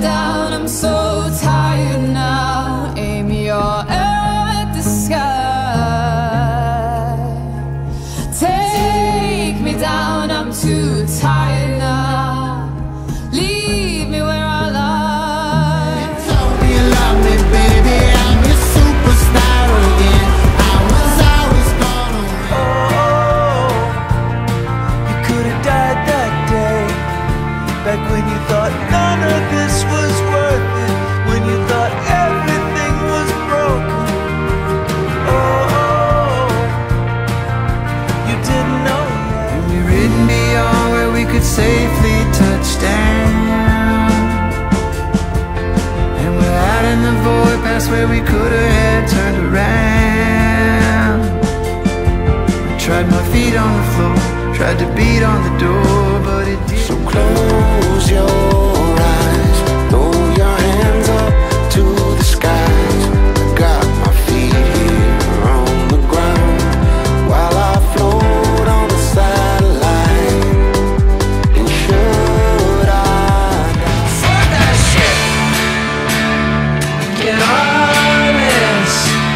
down, I'm so tired now. Aim your arrow at the sky. Take me down, I'm too tired now. Leave me where I lie. You told me you love me, baby, I'm your superstar again. I was always gonna win. Oh, you could have died that day, back when you thought none of this was worth it, when you thought everything was broken. Oh, you didn't know yet. And we ridden beyond where we could safely touch down, and we're out in the void past where we could have had turned around. I tried my feet on the floor, tried to beat on the door, but it didn't. So close your eyes, throw your hands up to the skies. I got my feet here on the ground while I float on the satellite. And should I die? Fuck that shit! Get honest,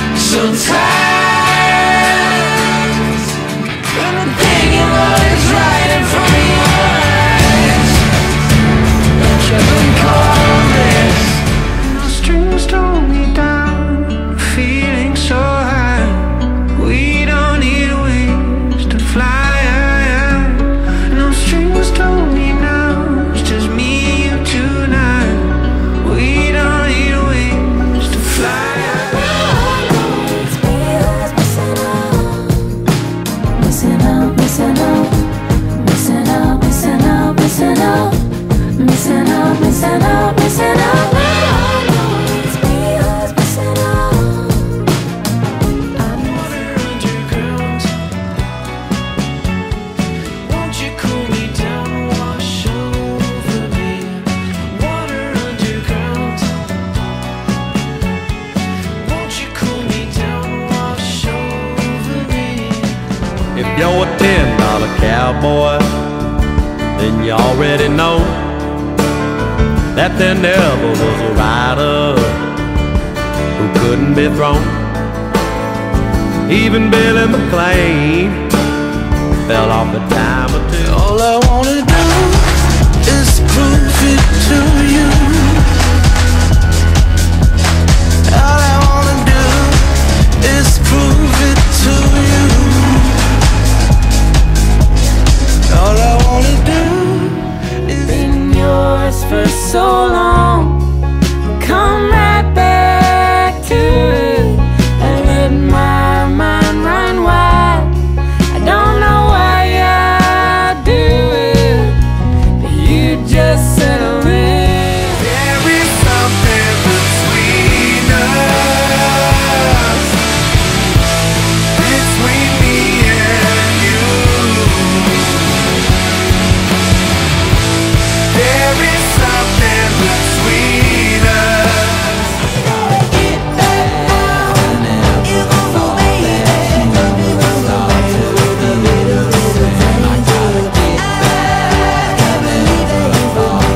sometimes when the thing you want is right in front of your eyes, don't you recall this? The strings throw me down, feeling so high. We don't need wings to fly. No strings throw me now, it's just me and you tonight. We don't need wings to fly. Missing out, missing out, missing out, missing out, missing out, missing out, missing out, missing out. It's me who's missing out. Water underground, won't you cool me down, wash over me? Water underground, won't you cool me down, wash over me? If you're a $10 cowboy, then you already know that there never was a rider who couldn't be thrown. Even Billy McLean fell off a time or two. All I wanna do is prove it to you. All I wanna do is prove it to you. All I wanna do is Been yours for so long, come right back to it. I let my mind run wild. I don't know why I do it, but you just settle in. there is something between us, between me and you. There is something between us. Get back now, you won't believe it. I can't believe that you fall.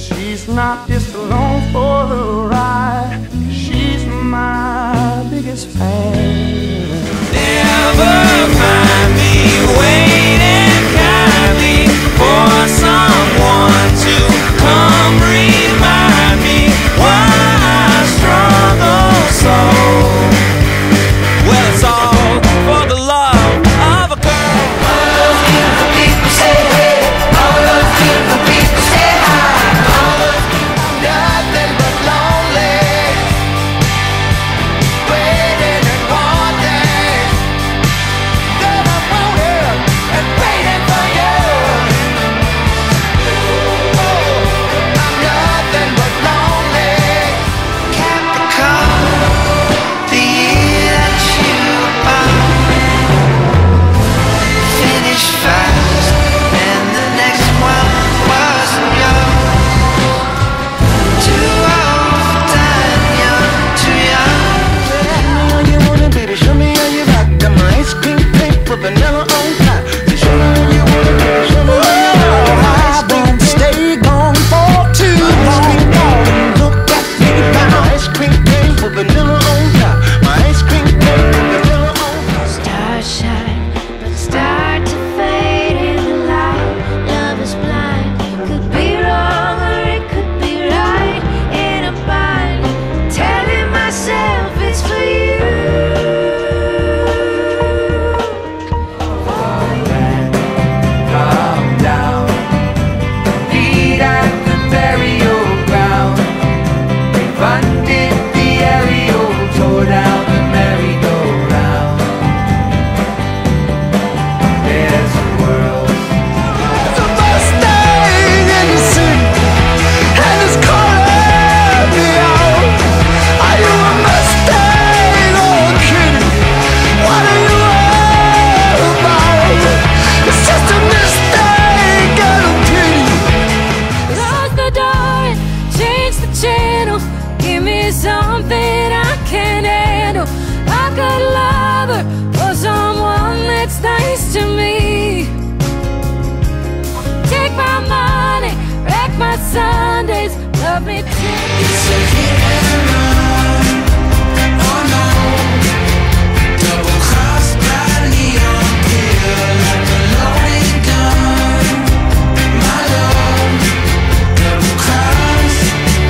she's not just along for the ride. She's my biggest fan. Never find me waiting kindly for someone to come remind me why I struggle so. Well, it's all for the love of a girl. All those beautiful people say hey. All those beautiful people say hi. All those people nothing but lonely, waiting and wanting. Girl, I'm wanting and waiting for you. Oh, I'm nothing but lonely. Captain Cold, the year that you were born finished fast, and the next one wasn't yours. Too old for dying young, too young. Show me how you want it, baby. Show me how you rock. Got my ice cream cake with vanilla on top. Show me how you want it, baby. Show me how you want it. I won't stay gone for too long. Look at me, got my ice cream cake with vanilla on top. My ice cream cake with vanilla on top. Stars shine, but start to fade in the light. Love is blind, could be wrong or it could be right. In a bind, telling myself it's for you. Calm down, feet at the burial ground. Funded the aerial, tore down the merry-go-round. There's a world. It's a Mustang in the city, and it's calling me out. Are you a Mustang or a kitty? What are you all about? It's just a mistake and a pity. Close the door and change the channel. Give me something I can handle. I could love her for someone that's nice to me. Take my money, wreck my Sundays, love me too. It's a hit and run. Oh no. Double cross by neon pill like a loaded gun. My love. Double cross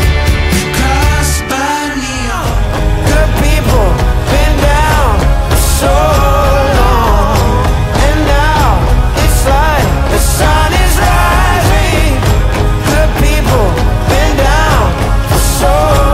by neon. Good people been down for so long, and now it's like the sun is rising. Good people been down for so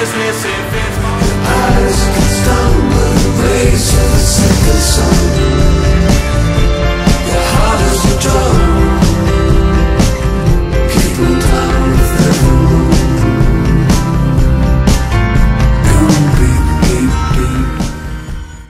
business if it's Eyes can stumble, raise a second sun.